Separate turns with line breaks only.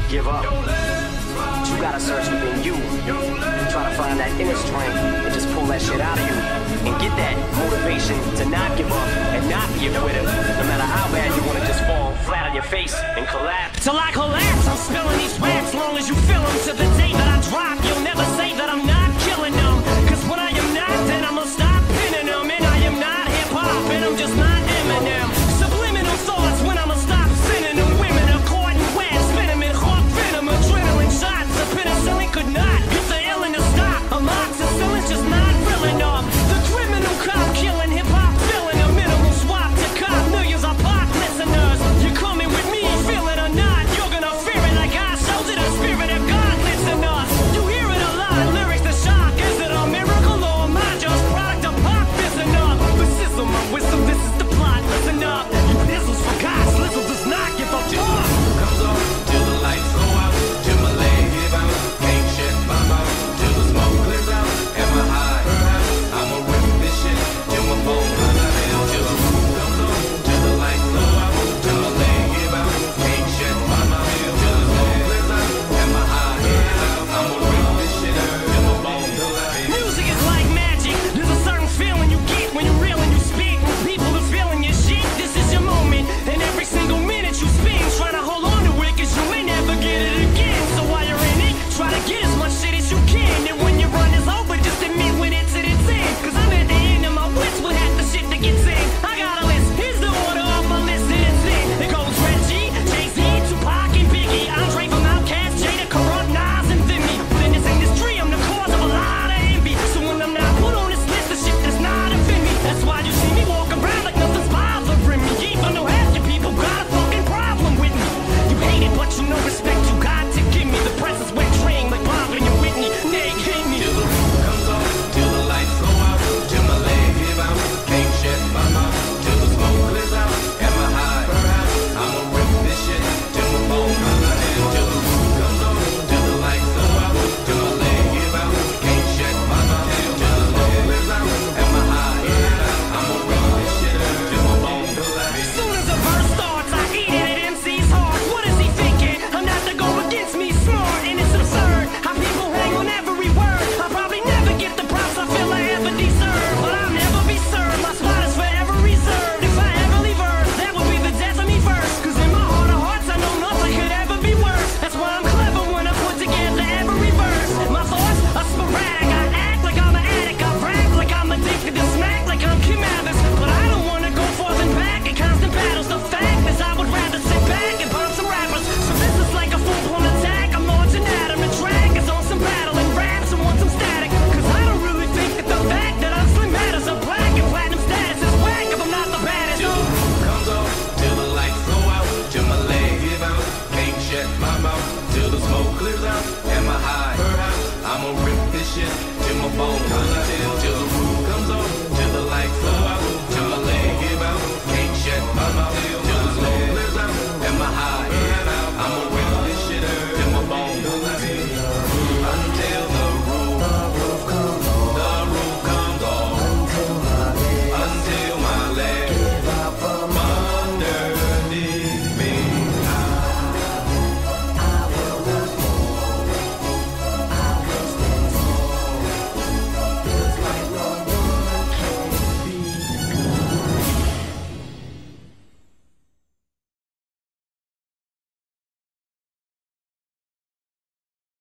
give up. But you gotta search within you. Try to find that inner strength and just pull that shit out of you. And get that motivation to not give up and not be a quitter. No matter how bad you wanna just fall flat on your face and collapse.
Till I collapse, I'm spilling these raps long as you feel them. To the day that I drop, you'll never say that I'm not killing them. Cause when I am not, then I'ma stop pinning them. And I am not hip-hop, and I'm just not Eminem. Subliminal thoughts when I'ma stop sinning them. Women are caught in web, spin them in hawk venom. Adrenaline shots, the penicillin could not get the illin to stop. Amoxicillin's just not real enough. The criminal cop killing hip-hop, filling a minimal swap to cop millions of pop listeners. You coming with me, feel it or not, you're gonna fear it like I showed you the spirit of God lives in us. You hear it a lot, lyrics to shock. Is it a miracle or am I just product of pop? Listen up, but sizzle my whistle, this is the plot, listen up. You pizzles for God's lizzle does not give a fuck.
Comes on till the lights go out, till my leg give out, can't shut my mouth, till the smoke clears out. Am I high? I'ma rip this shit till my phone runs out. Till the roof comes on, till the lights go out, till my leg give out, can't shut my mouth, till the smoke clears out. Am I high? I'ma rip this shit till my phone runs out.
Music is like magic. There's a certain feeling you get when you reel and you speak. When people are feeling your shit, this is your moment. And every single minute you spend trying to hold on to it, cause you may never get it again. So while you're in it, try to get as much shit as you can. And when your run is over, just admit when it's at its end. Cause I'm at the end of my wits with half the shit that gets in. I got a list, here's the order of my list and it's in. It goes Reggie, Jay-Z, Tupac and Biggie, Andre from Outkast, Jada, Corrupt, Nas and Vimy. But in this industry, I'm the cause of a lot of envy. So when I'm not put on this list of shit that's not offend me, that's why you see me walk around like nothing's bothering me. Even though half your people got a fucking problem with me. You hate it, but you know respect you got to give me. The presence wet train like Bob and Whitney. They hate me.
Till the roof comes on, till the lights go out, till my leg give out, can't shut my mouth, till the smoke clears out. Am I high? I'ma rip this shit till my phone runs out. Till the roof comes on, till the lights go out, till my leg give out, can't shut my mouth, till the smoke clears out. Am I high? I'ma rip this shit till my phone runs out.
As soon as a verse starts, I eat it at MC's heart. What is he thinking? I'm not to go against me, smart, and it's absurd how people hang on every word. I probably never get the props I feel I ever deserve, but I'll never be served. My spot is forever reserved. If I ever leave Earth, that would be the death of me first. Cause in my heart of hearts, I know nothing could ever be worse. That's why I'm clever when I put together every verse. My thoughts are sporadic. I act like I'm an addict. I rap like I'm addicted to smack like I'm Kim Mathers. But I don't wanna go forth and back in constant battles. The fact is I would rather sit back and burn some rappers. So this is like a full-blown attack. I'm launching at 'em and drag is on some battle and raps and want some static. Cause I don't really think that the fact that I'm slim matters. A black and platinum status is whack if I'm not the baddest.
Till the roof comes on, till the lights go out, till my leg give out, can't shut my mouth, till the smoke clears out. Am I high? I'ma rip this shit till my phone